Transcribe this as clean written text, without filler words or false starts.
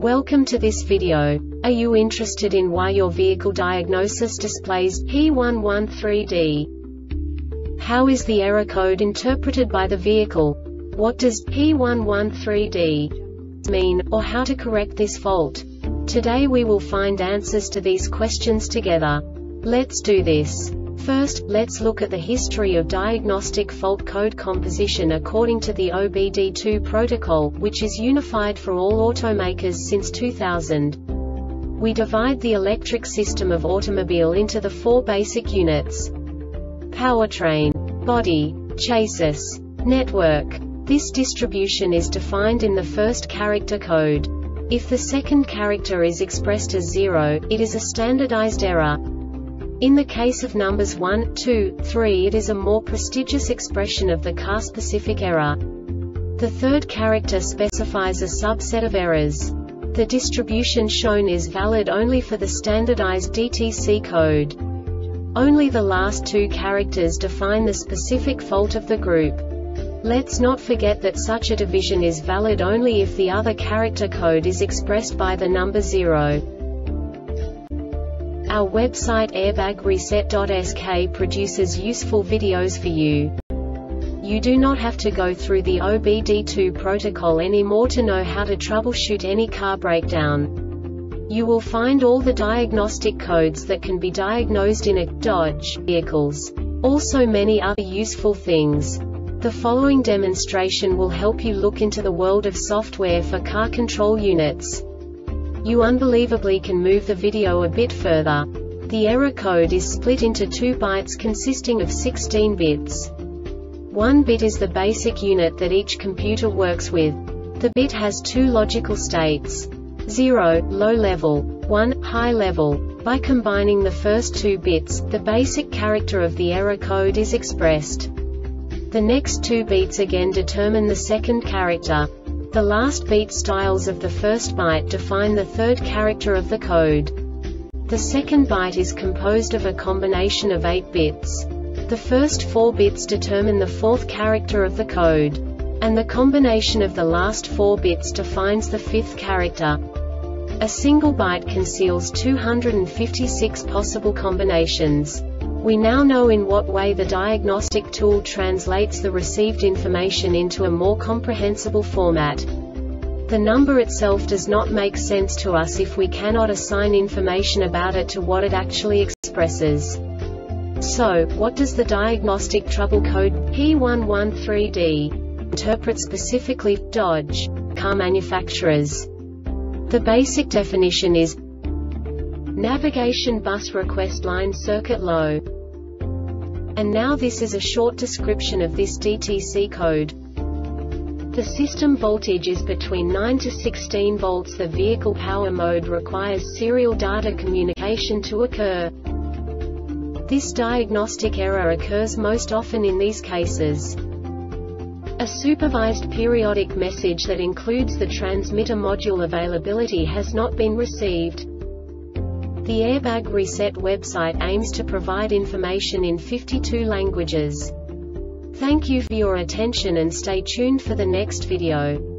Welcome to this video. Are you interested in why your vehicle diagnosis displays P113D? How is the error code interpreted by the vehicle? What does P113D mean, or how to correct this fault? Today we will find answers to these questions together. Let's do this. First, let's look at the history of diagnostic fault code composition according to the OBD2 protocol, which is unified for all automakers since 2000. We divide the electric system of automobile into the four basic units: powertrain, body, chassis, network. This distribution is defined in the first character code. If the second character is expressed as 0, it is a standardized error. In the case of numbers 1, 2, 3, it is a more prestigious expression of the car-specific error. The third character specifies a subset of errors. The distribution shown is valid only for the standardized DTC code. Only the last two characters define the specific fault of the group. Let's not forget that such a division is valid only if the other character code is expressed by the number 0. Our website airbagreset.sk produces useful videos for you. You do not have to go through the OBD2 protocol anymore to know how to troubleshoot any car breakdown. You will find all the diagnostic codes that can be diagnosed in a Dodge vehicles. Also many other useful things. The following demonstration will help you look into the world of software for car control units. You unbelievably can move the video a bit further. The error code is split into 2 bytes consisting of 16 bits. 1 bit is the basic unit that each computer works with. The bit has 2 logical states: 0, low level, 1, high level. By combining the first 2 bits, the basic character of the error code is expressed. The next 2 beats again determine the second character. The last beat styles of the first byte define the third character of the code. The second byte is composed of a combination of 8 bits. The first 4 bits determine the fourth character of the code. And the combination of the last 4 bits defines the fifth character. A single byte conceals 256 possible combinations. We now know in what way the diagnostic tool translates the received information into a more comprehensible format. The number itself does not make sense to us if we cannot assign information about it to what it actually expresses. So, what does the diagnostic trouble code P113D interpret specifically for Dodge car manufacturers? The basic definition is navigation bus request line circuit low. And now this is a short description of this DTC code. The system voltage is between 9 to 16 volts. The vehicle power mode requires serial data communication to occur. This diagnostic error occurs most often in these cases: a supervised periodic message that includes the transmitter module availability has not been received. The Airbag Reset website aims to provide information in 52 languages. Thank you for your attention and stay tuned for the next video.